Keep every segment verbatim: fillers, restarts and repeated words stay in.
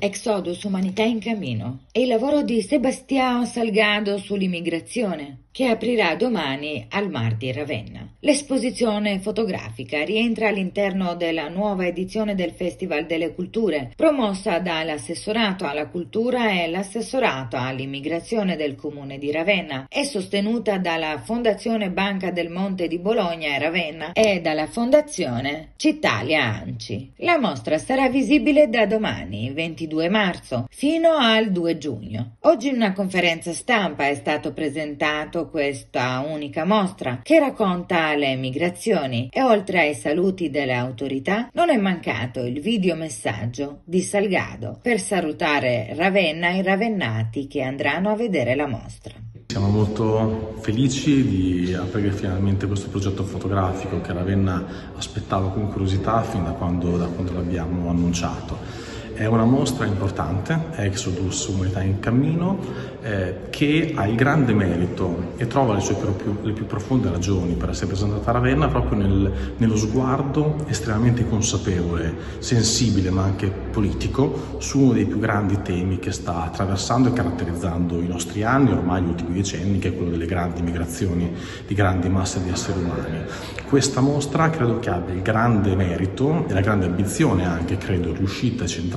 Exodus, Umanità in cammino. È il lavoro di Sebastião Salgado sull'immigrazione, che aprirà domani al Mar di Ravenna. L'esposizione fotografica rientra all'interno della nuova edizione del Festival delle Culture, promossa dall'Assessorato alla Cultura e l'Assessorato all'Immigrazione del Comune di Ravenna e sostenuta dalla Fondazione Banca del Monte di Bologna e Ravenna e dalla Fondazione Citalia Anci. La mostra sarà visibile da domani, ventidue marzo, fino al due giugno. Oggi in una conferenza stampa è stato presentato questa unica mostra che racconta le migrazioni e oltre ai saluti delle autorità non è mancato il videomessaggio di Salgado per salutare Ravenna e i ravennati che andranno a vedere la mostra. Siamo molto felici di aprire finalmente questo progetto fotografico che Ravenna aspettava con curiosità fin da quando, da quando l'abbiamo annunciato. È una mostra importante, Exodus, Umanità in cammino, eh, che ha il grande merito e trova le sue più, le più profonde ragioni per essere presentata a Ravenna proprio nel, nello sguardo estremamente consapevole, sensibile ma anche politico su uno dei più grandi temi che sta attraversando e caratterizzando i nostri anni, ormai gli ultimi decenni, che è quello delle grandi migrazioni di grandi masse di esseri umani. Questa mostra credo che abbia il grande merito e la grande ambizione anche, credo, riuscita e centrata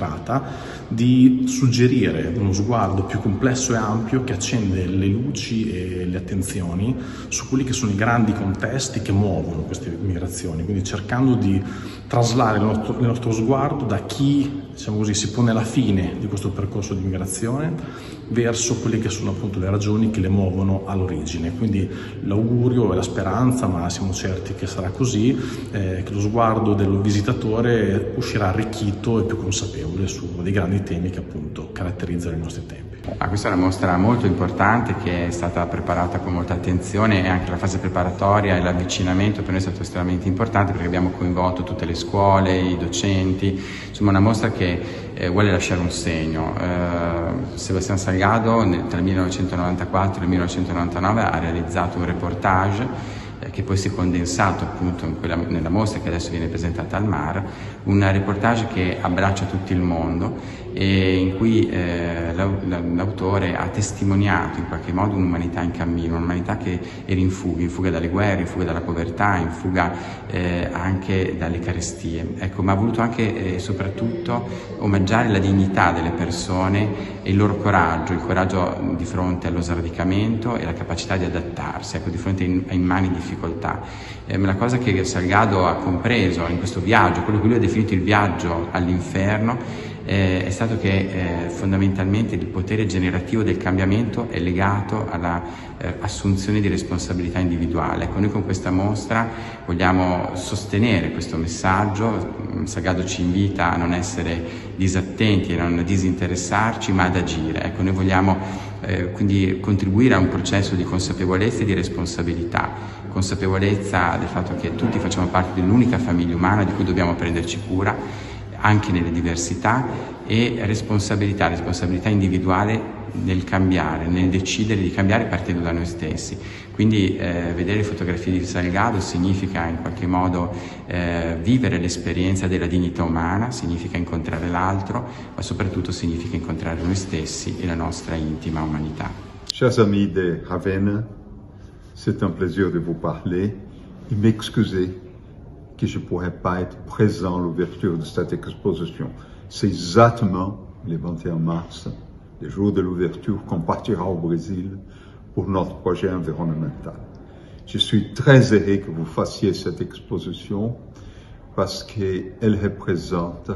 di suggerire uno sguardo più complesso e ampio che accende le luci e le attenzioni su quelli che sono i grandi contesti che muovono queste migrazioni, quindi cercando di traslare il nostro, il nostro sguardo da chi, diciamo così, si pone alla fine di questo percorso di migrazione verso quelle che sono appunto le ragioni che le muovono all'origine. Quindi l'augurio e la speranza, ma siamo certi che sarà così, eh, che lo sguardo del visitatore uscirà arricchito e più consapevole su uno dei grandi temi che appunto caratterizzano i nostri tempi. Ah, questa è una mostra molto importante che è stata preparata con molta attenzione e anche la fase preparatoria e l'avvicinamento per noi è stato estremamente importante perché abbiamo coinvolto tutte le scuole, i docenti, insomma una mostra che eh, vuole lasciare un segno. Eh, Sebastião Salgado nel, tra il millenovecentonovantaquattro e il millenovecentonovantanove ha realizzato un reportage che poi si è condensato appunto in quella, nella mostra che adesso viene presentata al Mar, un reportage che abbraccia tutto il mondo e in cui eh, l'autore ha testimoniato in qualche modo un'umanità in cammino, un'umanità che era in fuga, in fuga dalle guerre, in fuga dalla povertà, in fuga eh, anche dalle carestie. Ecco, ma ha voluto anche e soprattutto omaggiare la dignità delle persone e il loro coraggio, il coraggio di fronte allo sradicamento e la capacità di adattarsi, ecco, di fronte a immani difficoltà. Eh, la cosa che Salgado ha compreso in questo viaggio, quello che lui ha definito il viaggio all'inferno, eh, è stato che eh, fondamentalmente il potere generativo del cambiamento è legato alla eh, assunzione di responsabilità individuale. Ecco, noi con questa mostra vogliamo sostenere questo messaggio. Salgado ci invita a non essere disattenti e a non disinteressarci, ma ad agire. Ecco, noi vogliamo eh, quindi contribuire a un processo di consapevolezza e di responsabilità. Consapevolezza del fatto che tutti facciamo parte dell'unica famiglia umana di cui dobbiamo prenderci cura, anche nelle diversità, e responsabilità, responsabilità individuale nel cambiare, nel decidere di cambiare partendo da noi stessi. Quindi eh, vedere fotografie di Salgado significa in qualche modo eh, vivere l'esperienza della dignità umana, significa incontrare l'altro, ma soprattutto significa incontrare noi stessi e la nostra intima umanità. Chers amis de Ravenna, c'est un plaisir de vous parler et m'excuser que je ne pourrais pas être présent à l'ouverture de cette exposition. C'est exactement le vingt et un mars, le jour de l'ouverture, qu'on partira au Brésil pour notre projet environnemental. Je suis très heureux que vous fassiez cette exposition parce qu'elle représente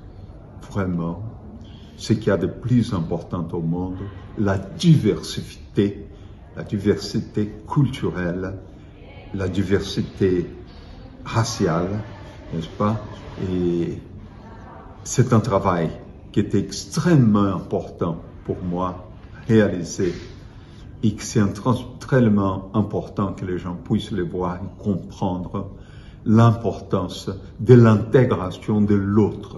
vraiment ce qu'il y a de plus important au monde, la diversité, la diversité culturelle, la diversité raciale, n'est-ce pas? Et c'est un travail qui est extrêmement important pour moi réaliser et que c'est extrêmement important que les gens puissent le voir et comprendre l'importance de l'intégration de l'autre.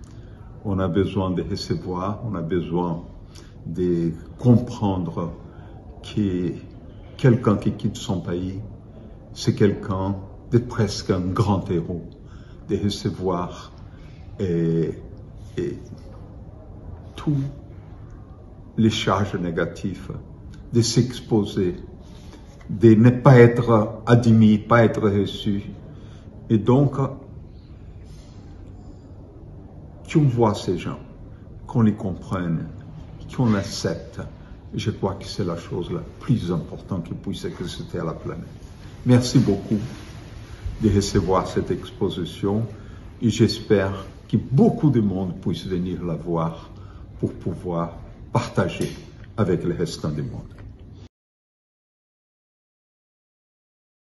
On a besoin de recevoir, on a besoin de comprendre que quelqu'un qui quitte son pays, c'est quelqu'un de presque un grand héros, de recevoir et, et toutes les charges négatives, de s'exposer, de ne pas être admis, pas être reçu. Et donc, qu'on voit ces gens, qu'on les comprenne, qu'on accepte, je crois que c'est la chose la plus importante qui puisse exister à la planète. Merci beaucoup de recevoir cette exposition et j'espère que beaucoup de monde puisse venir la voir pour pouvoir partager avec le restant du monde.